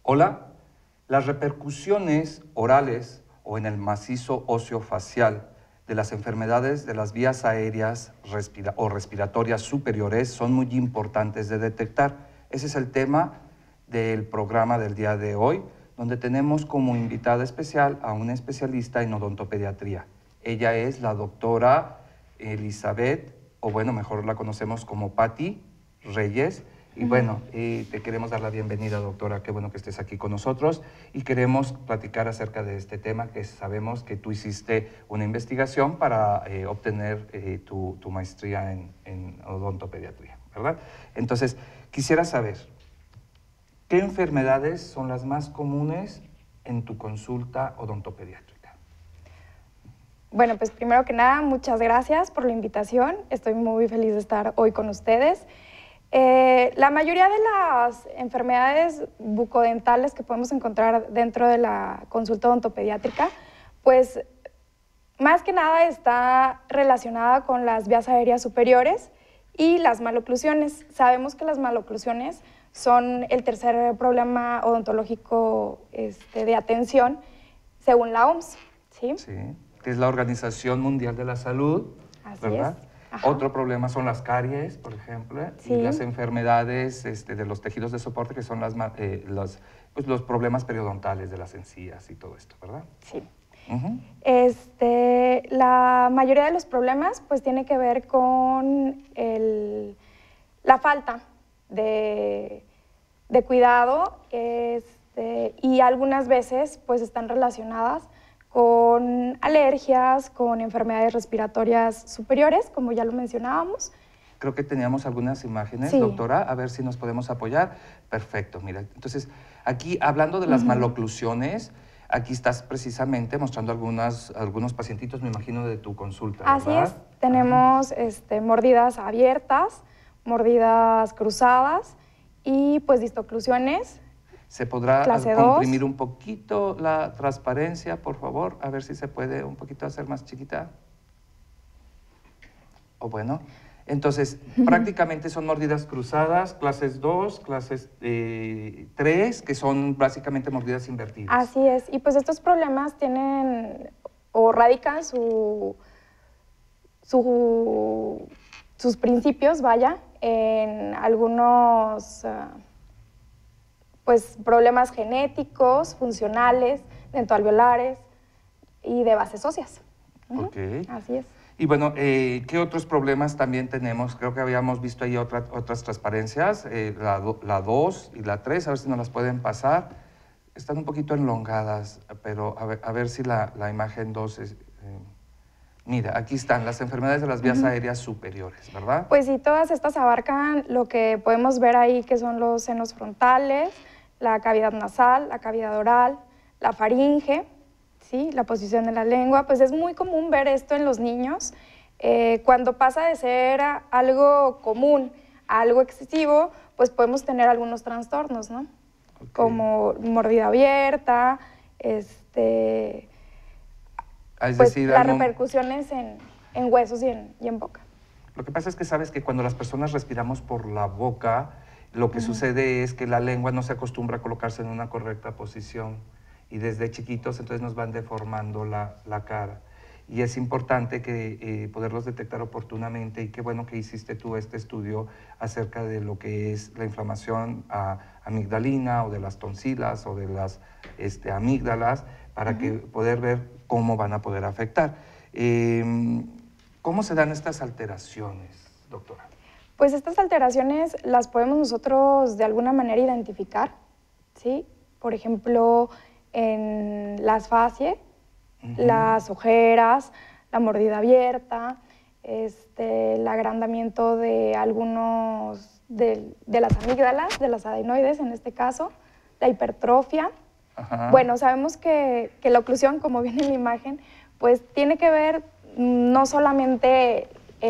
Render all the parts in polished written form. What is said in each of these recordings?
Hola, las repercusiones orales o en el macizo óseo facial de las enfermedades de las vías aéreas o respiratorias superiores son muy importantes de detectar. Ese es el tema del programa del día de hoy, donde tenemos como invitada especial a una especialista en odontopediatría. Ella es la doctora Elizabeth, o bueno, mejor la conocemos como Patti Reyes. Y bueno, te queremos dar la bienvenida, doctora. Qué bueno que estés aquí con nosotros y queremos platicar acerca de este tema que sabemos que tú hiciste una investigación para obtener tu maestría en odontopediatría, ¿verdad? Entonces, quisiera saber, ¿qué enfermedades son las más comunes en tu consulta odontopediátrica? Bueno, pues primero que nada, muchas gracias por la invitación. Estoy muy feliz de estar hoy con ustedes. La mayoría de las enfermedades bucodentales que podemos encontrar dentro de la consulta odontopediátrica, pues más que nada está relacionada con las vías aéreas superiores y las maloclusiones. Sabemos que las maloclusiones son el tercer problema odontológico de atención según la OMS. ¿Sí? Sí, que es la Organización Mundial de la Salud, Así ¿verdad? es. Ajá. Otro problema son las caries, por ejemplo, Sí. y las enfermedades de los tejidos de soporte, que son los problemas periodontales de las encías y todo esto, ¿verdad? Sí. Uh-huh. La mayoría de los problemas pues tiene que ver con la falta de cuidado y algunas veces pues están relacionadas con alergias, con enfermedades respiratorias superiores, como ya lo mencionábamos. Creo que teníamos algunas imágenes, Sí. Doctora, a ver si nos podemos apoyar. Perfecto, mira. Entonces, aquí hablando de las maloclusiones, aquí estás precisamente mostrando algunos pacientitos, me imagino, de tu consulta, ¿verdad? Así es. Tenemos mordidas abiertas, mordidas cruzadas y pues distoclusiones. ¿Se podrá Clase comprimir 2. un poquito la transparencia, por favor? A ver si se puede un poquito hacer más chiquita. O bueno, entonces, prácticamente son mordidas cruzadas, clases 2, clases 3, que son básicamente mordidas invertidas. Así es. Y pues estos problemas tienen o radican sus principios, vaya, en algunos pues problemas genéticos, funcionales, dentoalveolares y de bases óseas. Ok. Así es. Y bueno, ¿qué otros problemas también tenemos? Creo que habíamos visto ahí otras transparencias, la 2 y la 3, a ver si nos las pueden pasar. Están un poquito enlongadas, pero a ver si la imagen 2 es... mira, aquí están las enfermedades de las vías aéreas superiores, ¿verdad? Pues sí, todas estas abarcan lo que podemos ver ahí, que son los senos frontales, la cavidad nasal, la cavidad oral, la faringe, ¿sí? La posición de la lengua. Pues es muy común ver esto en los niños. Cuando pasa de ser algo común a algo excesivo, pues podemos tener algunos trastornos, ¿no? Okay. Como mordida abierta, es pues decir, las repercusiones en huesos y en boca. Lo que pasa es que sabes que cuando las personas respiramos por la boca, lo que sucede es que la lengua no se acostumbra a colocarse en una correcta posición y desde chiquitos entonces nos van deformando la cara. Y es importante que poderlos detectar oportunamente y qué bueno que hiciste tú este estudio acerca de lo que es la inflamación amigdalina o de las tonsilas o de las amígdalas para que poder ver cómo van a poder afectar. ¿Cómo se dan estas alteraciones, doctora? Pues estas alteraciones las podemos nosotros de alguna manera identificar, ¿sí? Por ejemplo, en las facies, las ojeras, la mordida abierta, el agrandamiento de algunos de las amígdalas, de las adenoides en este caso, la hipertrofia. Ajá. Bueno, sabemos que la oclusión, como viene en la imagen, pues tiene que ver no solamente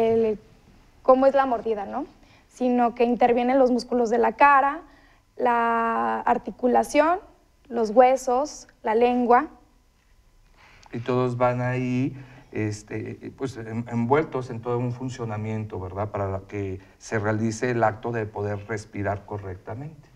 cómo es la mordida, ¿no? Sino que intervienen los músculos de la cara, la articulación, los huesos, la lengua. Y todos van ahí pues, envueltos en todo un funcionamiento, ¿verdad? Para que se realice el acto de poder respirar correctamente.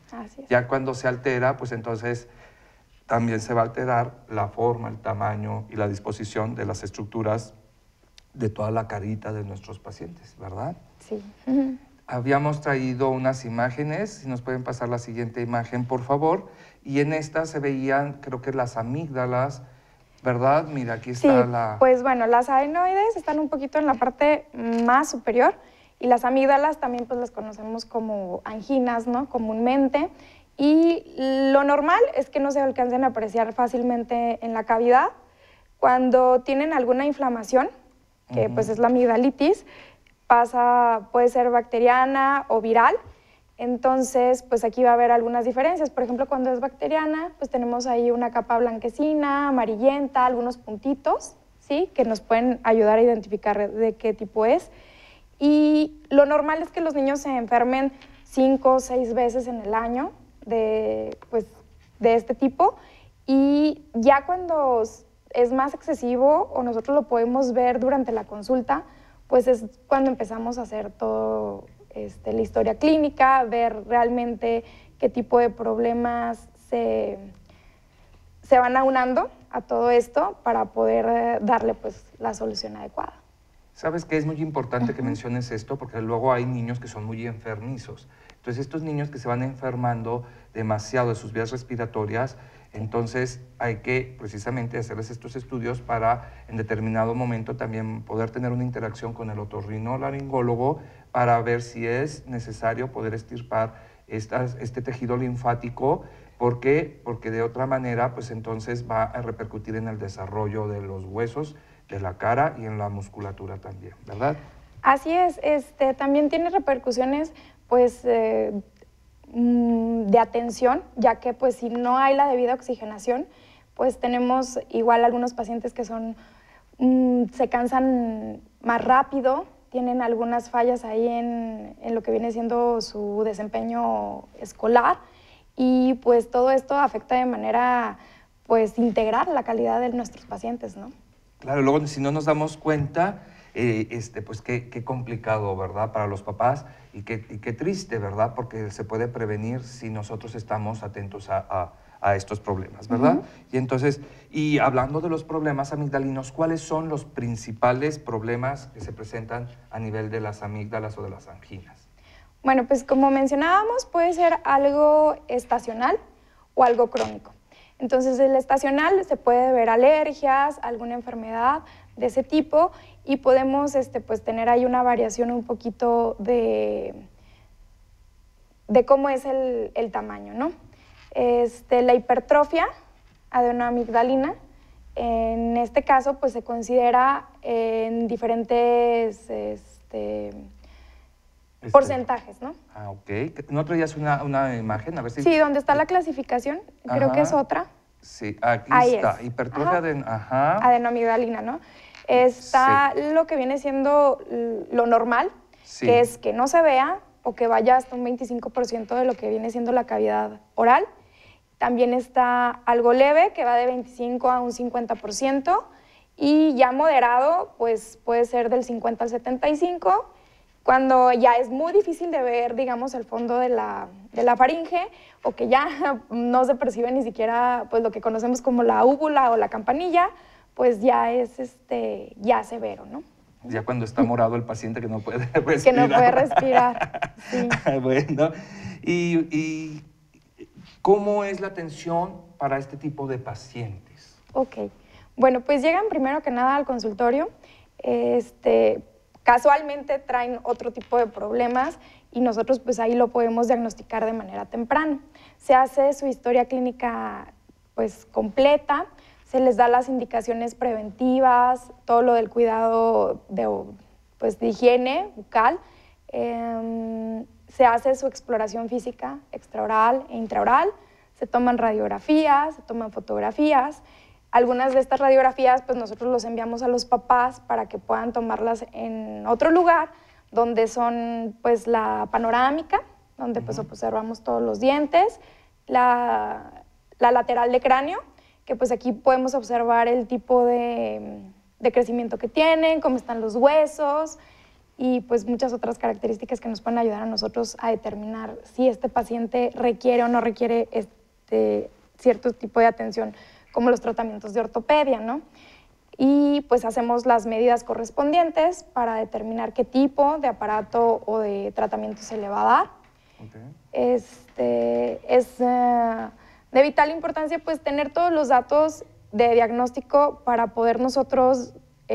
Así es. Ya cuando se altera, pues entonces también se va a alterar la forma, el tamaño y la disposición de las estructuras de toda la carita de nuestros pacientes, ¿verdad? Sí. Habíamos traído unas imágenes, si nos pueden pasar la siguiente imagen, por favor, y en esta se veían, creo que las amígdalas, ¿verdad? Mira, aquí está Sí, la... pues bueno, las adenoides están un poquito en la parte más superior y las amígdalas también pues las conocemos como anginas, ¿no? Comúnmente. Y lo normal es que no se alcancen a apreciar fácilmente en la cavidad. Cuando tienen alguna inflamación, que pues es la amigdalitis, puede ser bacteriana o viral. Entonces, pues aquí va a haber algunas diferencias. Por ejemplo, cuando es bacteriana, pues tenemos ahí una capa blanquecina, amarillenta, algunos puntitos, ¿sí? Que nos pueden ayudar a identificar de qué tipo es. Y lo normal es que los niños se enfermen 5 o 6 veces en el año pues, de este tipo. Y ya cuando es más excesivo o nosotros lo podemos ver durante la consulta, pues es cuando empezamos a hacer todo la historia clínica, ver realmente qué tipo de problemas se van aunando a todo esto para poder darle pues la solución adecuada. Sabes que es muy importante que menciones esto porque luego hay niños que son muy enfermizos. Entonces estos niños que se van enfermando demasiado de sus vías respiratorias, entonces hay que precisamente hacerles estos estudios para en determinado momento también poder tener una interacción con el otorrinolaringólogo para ver si es necesario poder extirpar este tejido linfático. ¿Por qué? Porque de otra manera, pues entonces va a repercutir en el desarrollo de los huesos, de la cara y en la musculatura también, ¿verdad? Así es, también tiene repercusiones pues de atención, ya que pues si no hay la debida oxigenación, pues tenemos igual algunos pacientes que se cansan más rápido, tienen algunas fallas ahí en lo que viene siendo su desempeño escolar y pues todo esto afecta de manera pues integral la calidad de nuestros pacientes, ¿no? Claro, luego si no nos damos cuenta, pues qué complicado, ¿verdad? Para los papás y qué triste, ¿verdad? Porque se puede prevenir si nosotros estamos atentos a estos problemas, ¿verdad? Y entonces, y hablando de los problemas amigdalinos, ¿cuáles son los principales problemas que se presentan a nivel de las amígdalas o de las anginas? Bueno, pues como mencionábamos, puede ser algo estacional o algo crónico. Entonces, el estacional se puede ver alergias, alguna enfermedad de ese tipo y podemos pues, tener ahí una variación un poquito de cómo es el tamaño, ¿no? La hipertrofia adenoamigdalina, en este caso, pues se considera en diferentes porcentajes, ¿no? Ah, ok. ¿No traías una imagen? A ver si... Sí, donde está la clasificación, creo que es otra. Sí, aquí Ahí está. es. Hipertrofia adenoamigdalina, ¿no? Está lo que viene siendo lo normal, que es que no se vea o que vaya hasta un 25% de lo que viene siendo la cavidad oral. También está algo leve, que va de 25 a un 50%, y ya moderado, pues puede ser del 50 al 75%, cuando ya es muy difícil de ver, digamos, el fondo de la faringe o que ya no se percibe ni siquiera pues, lo que conocemos como la úvula o la campanilla, pues ya es ya severo, ¿no? Ya cuando está morado el paciente que no puede respirar. Que no puede respirar, sí. Bueno, ¿y cómo es la atención para este tipo de pacientes? Ok, bueno, pues llegan primero que nada al consultorio, casualmente traen otro tipo de problemas y nosotros pues ahí lo podemos diagnosticar de manera temprana. Se hace su historia clínica pues completa, se les da las indicaciones preventivas, todo lo del cuidado de higiene bucal, se hace su exploración física extraoral e intraoral, se toman radiografías, se toman fotografías. Algunas de estas radiografías pues nosotros los enviamos a los papás para que puedan tomarlas en otro lugar donde son pues la panorámica, donde pues observamos todos los dientes, la lateral de cráneo, que pues aquí podemos observar el tipo de crecimiento que tienen, cómo están los huesos, y pues muchas otras características que nos pueden ayudar a nosotros a determinar si este paciente requiere o no requiere cierto tipo de atención, como los tratamientos de ortopedia, ¿no? Y pues hacemos las medidas correspondientes para determinar qué tipo de aparato o de tratamiento se le va a dar. Okay. Es de vital importancia pues tener todos los datos de diagnóstico para poder nosotros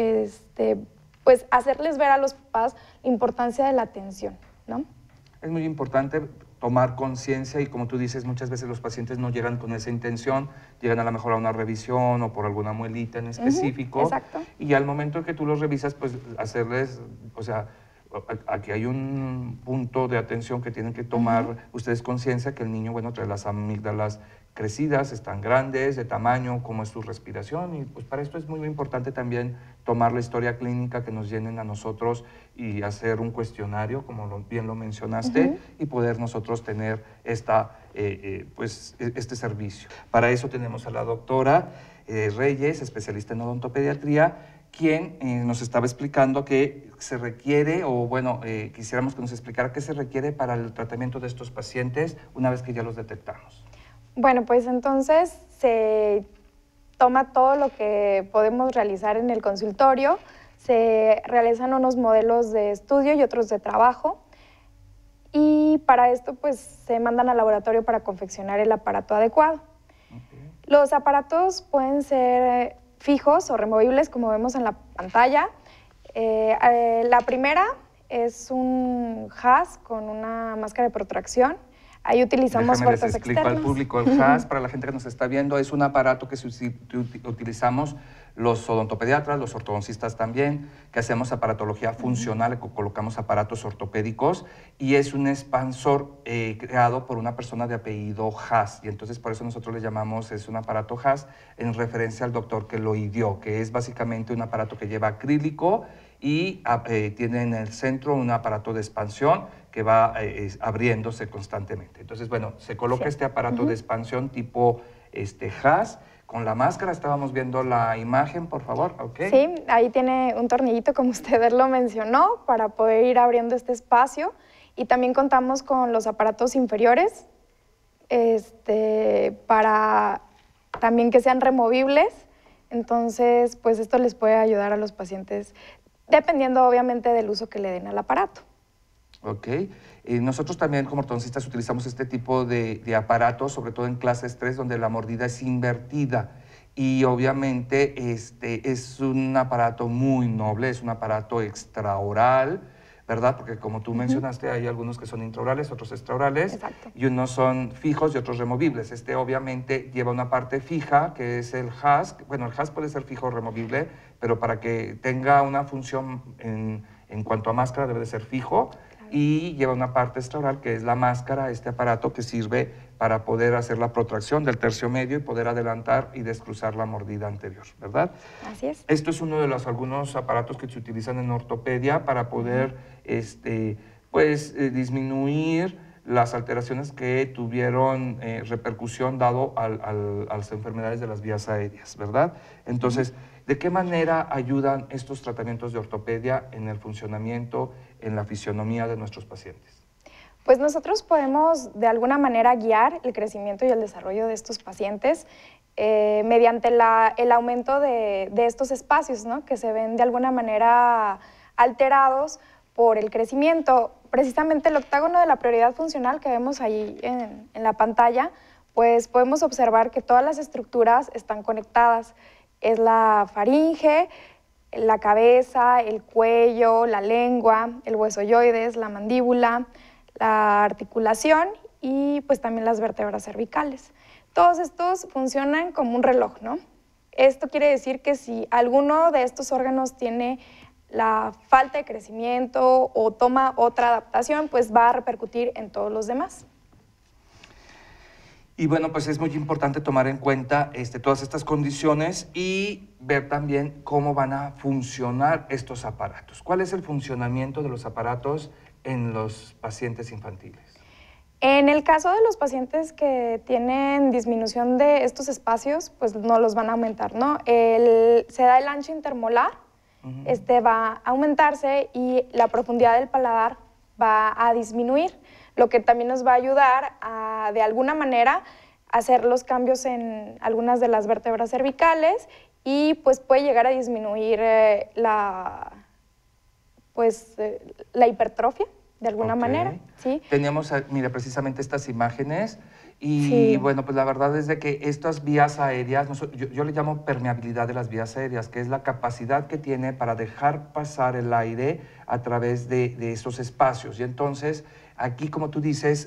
pues hacerles ver a los papás la importancia de la atención, ¿no? Es muy importante tomar conciencia y, como tú dices, muchas veces los pacientes no llegan con esa intención, llegan a lo mejor a una revisión o por alguna muelita en específico. Exacto. Y al momento que tú los revisas, pues hacerles, o sea, aquí hay un punto de atención que tienen que tomar ustedes conciencia, que el niño, bueno, trae las amígdalas crecidas, están grandes, de tamaño, cómo es su respiración, y pues para esto es muy importante también tomar la historia clínica que nos llenen a nosotros y hacer un cuestionario, como bien lo mencionaste, y poder nosotros tener pues, este servicio. Para eso tenemos a la doctora Reyes, especialista en odontopediatría, quien nos estaba explicando que se requiere, o bueno, quisiéramos que nos explicara qué se requiere para el tratamiento de estos pacientes una vez que ya los detectamos. Bueno, pues entonces se toma todo lo que podemos realizar en el consultorio, se realizan unos modelos de estudio y otros de trabajo, y para esto pues se mandan al laboratorio para confeccionar el aparato adecuado. Okay. Los aparatos pueden ser fijos o removibles, como vemos en la pantalla. La primera es un HAS con una máscara de protracción. Ahí utilizamos fuerzas externas. Les explico al público. El HAS, para la gente que nos está viendo, es un aparato que utilizamos los odontopediatras, los ortodoncistas también, que hacemos aparatología funcional, colocamos aparatos ortopédicos, y es un expansor creado por una persona de apellido Haas, y entonces por eso nosotros le llamamos, es un aparato Haas, en referencia al doctor que lo ideó, que es básicamente un aparato que lleva acrílico y tiene en el centro un aparato de expansión que va abriéndose constantemente. Entonces, bueno, se coloca este aparato de expansión tipo Haas. Con la máscara, estábamos viendo la imagen, por favor. Okay. Sí, ahí tiene un tornillito, como usted lo mencionó, para poder ir abriendo este espacio. Y también contamos con los aparatos inferiores, para también que sean removibles. Entonces, pues esto les puede ayudar a los pacientes, dependiendo obviamente del uso que le den al aparato. Ok. Nosotros también como ortodoncistas utilizamos este tipo de aparatos, sobre todo en clases 3, donde la mordida es invertida. Y obviamente es un aparato muy noble, es un aparato extraoral, ¿verdad? Porque como tú mencionaste, hay algunos que son intraorales, otros extraorales. Exacto. Y unos son fijos y otros removibles. Obviamente lleva una parte fija, que es el HAS. Bueno, el HAS puede ser fijo o removible, pero para que tenga una función en cuanto a máscara debe de ser fijo. Y lleva una parte extraoral, que es la máscara, este aparato que sirve para poder hacer la protracción del tercio medio y poder adelantar y descruzar la mordida anterior, ¿verdad? Así es. Esto es uno de algunos aparatos que se utilizan en ortopedia para poder disminuir las alteraciones que tuvieron repercusión dado a las enfermedades de las vías aéreas, ¿verdad? Entonces, ¿de qué manera ayudan estos tratamientos de ortopedia en el funcionamiento, en la fisionomía de nuestros pacientes? Pues nosotros podemos de alguna manera guiar el crecimiento y el desarrollo de estos pacientes mediante el aumento de estos espacios, ¿no? Que se ven de alguna manera alterados por el crecimiento. Precisamente el octágono de la prioridad funcional que vemos ahí en la pantalla, pues podemos observar que todas las estructuras están conectadas. Es la faringe, la cabeza, el cuello, la lengua, el huesoyoides, la mandíbula, la articulación y pues también las vértebras cervicales. Todos estos funcionan como un reloj, ¿no? Esto quiere decir que si alguno de estos órganos tiene la falta de crecimiento o toma otra adaptación, pues va a repercutir en todos los demás. Y bueno, pues es muy importante tomar en cuenta todas estas condiciones y ver también cómo van a funcionar estos aparatos. ¿Cuál es el funcionamiento de los aparatos en los pacientes infantiles? En el caso de los pacientes que tienen disminución de estos espacios, pues no los van a aumentar, ¿no? Se da el ancho intermolar, va a aumentarse y la profundidad del paladar va a disminuir, lo que también nos va a ayudar a, de alguna manera, hacer los cambios en algunas de las vértebras cervicales y pues puede llegar a disminuir la hipertrofia de alguna manera. ¿Sí? Teníamos, mire, precisamente estas imágenes y Sí. bueno, pues la verdad es de que estas vías aéreas, yo le llamo permeabilidad de las vías aéreas, que es la capacidad que tiene para dejar pasar el aire a través de esos espacios. Y entonces, aquí, como tú dices,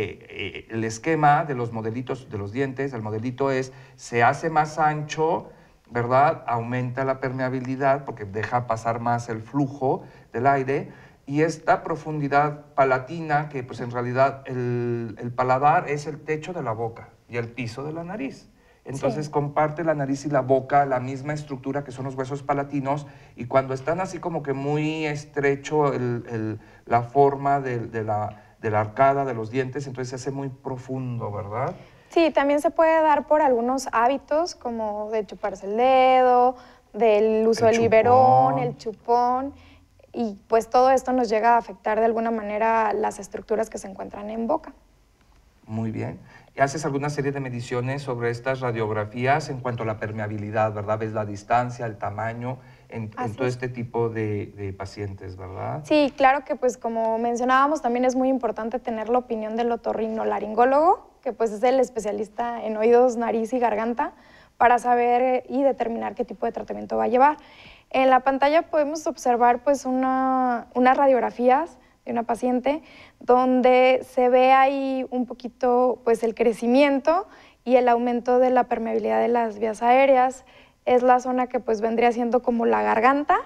el esquema de los modelitos de los dientes, el modelito se hace más ancho, ¿verdad? Aumenta la permeabilidad porque deja pasar más el flujo del aire. Y esta profundidad palatina, que pues en realidad el paladar es el techo de la boca y el piso de la nariz. Entonces comparte la nariz y la boca la misma estructura que son los huesos palatinos y cuando están así como que muy estrecho la forma de la arcada de los dientes, entonces se hace muy profundo, ¿verdad? Sí, también se puede dar por algunos hábitos como de chuparse el dedo, del uso del biberón, el chupón. Y pues todo esto nos llega a afectar de alguna manera las estructuras que se encuentran en boca. Muy bien. ¿Y haces alguna serie de mediciones sobre estas radiografías en cuanto a la permeabilidad, verdad? ¿Ves la distancia, el tamaño en todo este tipo de pacientes, verdad? Sí, claro que pues como mencionábamos también es muy importante tener la opinión del otorrinolaringólogo, que pues es el especialista en oídos, nariz y garganta, para saber y determinar qué tipo de tratamiento va a llevar. En la pantalla podemos observar pues unas radiografías de una paciente donde se ve ahí un poquito pues el crecimiento y el aumento de la permeabilidad de las vías aéreas. Es la zona que pues vendría siendo como la garganta,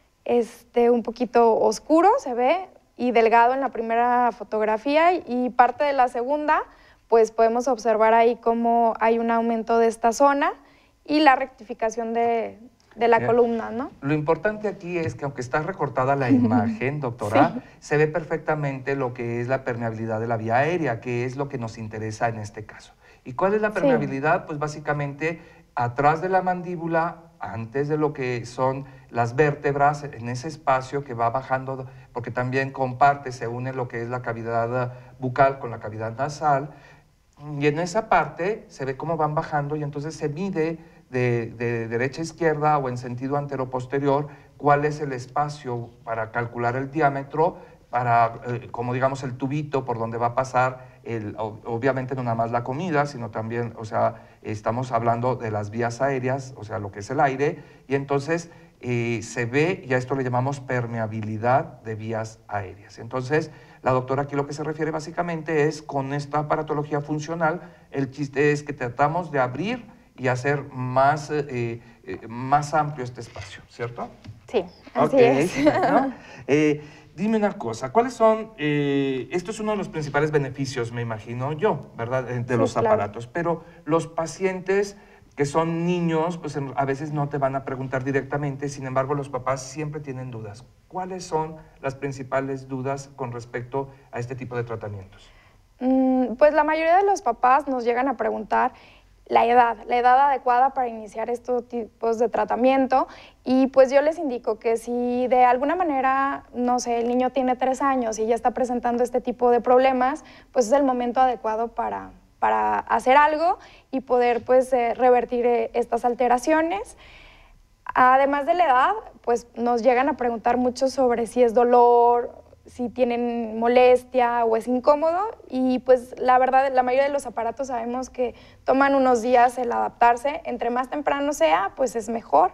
un poquito oscuro se ve y delgado en la primera fotografía y parte de la segunda pues podemos observar ahí cómo hay un aumento de esta zona y la rectificación de la columna, ¿no? Lo importante aquí es que aunque está recortada la imagen, doctora, se ve perfectamente lo que es la permeabilidad de la vía aérea, que es lo que nos interesa en este caso. ¿Y cuál es la permeabilidad? Pues básicamente atrás de la mandíbula, antes de lo que son las vértebras, en ese espacio que va bajando, porque también comparte, se une lo que es la cavidad bucal con la cavidad nasal, y en esa parte se ve cómo van bajando y entonces se mide de derecha a izquierda o en sentido antero-posterior, cuál es el espacio para calcular el diámetro, para, como digamos, el tubito por donde va a pasar, obviamente no nada más la comida, sino también, o sea, estamos hablando de las vías aéreas, o sea, lo que es el aire, y entonces se ve, y a esto le llamamos permeabilidad de vías aéreas. Entonces, la doctora aquí lo que se refiere básicamente es con esta aparatología funcional, el chiste es que tratamos de abrir y hacer más amplio este espacio, ¿cierto? Sí, así es. ¿No? Dime una cosa, ¿cuáles son, esto es uno de los principales beneficios, me imagino yo, ¿verdad?, de los aparatos, pero los pacientes que son niños, pues a veces no te van a preguntar directamente, sin embargo, los papás siempre tienen dudas. ¿Cuáles son las principales dudas con respecto a este tipo de tratamientos? Pues la mayoría de los papás nos llegan a preguntar la edad adecuada para iniciar estos tipos de tratamiento y pues yo les indico que si de alguna manera, no sé, el niño tiene 3 años y ya está presentando este tipo de problemas, pues es el momento adecuado para hacer algo y poder pues revertir estas alteraciones. Además de la edad, pues nos llegan a preguntar mucho sobre si es dolor, si tienen molestia o es incómodo y pues la verdad la mayoría de los aparatos sabemos que toman unos días el adaptarse, entre más temprano sea pues es mejor.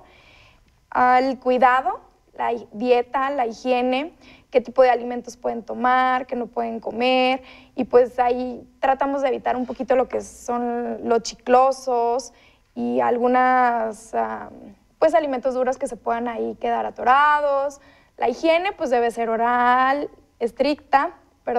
El cuidado, la dieta, la higiene, qué tipo de alimentos pueden tomar, qué no pueden comer y pues ahí tratamos de evitar un poquito lo que son los chiclosos y algunas pues alimentos duros que se puedan ahí quedar atorados. La higiene pues debe ser estricta,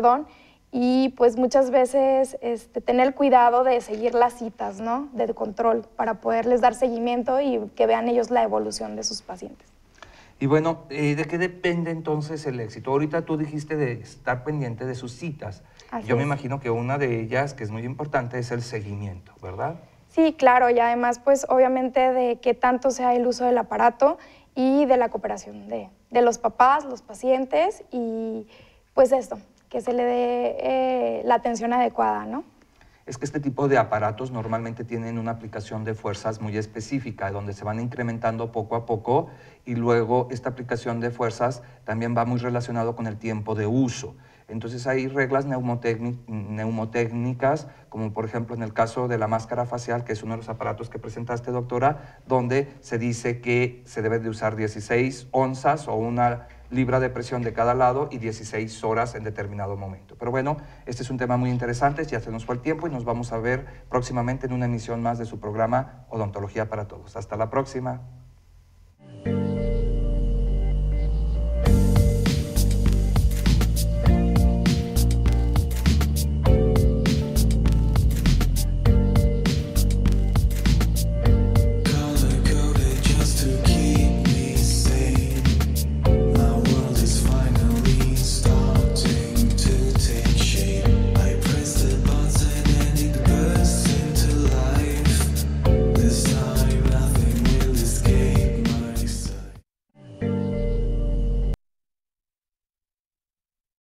y pues muchas veces tener cuidado de seguir las citas, ¿no?, de control para poderles dar seguimiento y que vean ellos la evolución de sus pacientes. Y bueno, ¿de qué depende entonces el éxito? Ahorita tú dijiste de estar pendiente de sus citas. Yo me imagino que una de ellas, que es muy importante, es el seguimiento, ¿verdad? Sí, claro, y además, pues obviamente de qué tanto sea el uso del aparato y de la cooperación de los papás, los pacientes y pues esto, que se le dé la atención adecuada, ¿no? Es que este tipo de aparatos normalmente tienen una aplicación de fuerzas muy específica, donde se van incrementando poco a poco y luego esta aplicación de fuerzas también va muy relacionado con el tiempo de uso. Entonces hay reglas neumotécnicas, como por ejemplo en el caso de la máscara facial, que es uno de los aparatos que presentaste, doctora, donde se dice que se debe de usar 16 onzas o 1 libra de presión de cada lado y 16 horas en determinado momento. Pero bueno, este es un tema muy interesante, ya se nos fue el tiempo y nos vamos a ver próximamente en una emisión más de su programa Odontología para Todos. Hasta la próxima.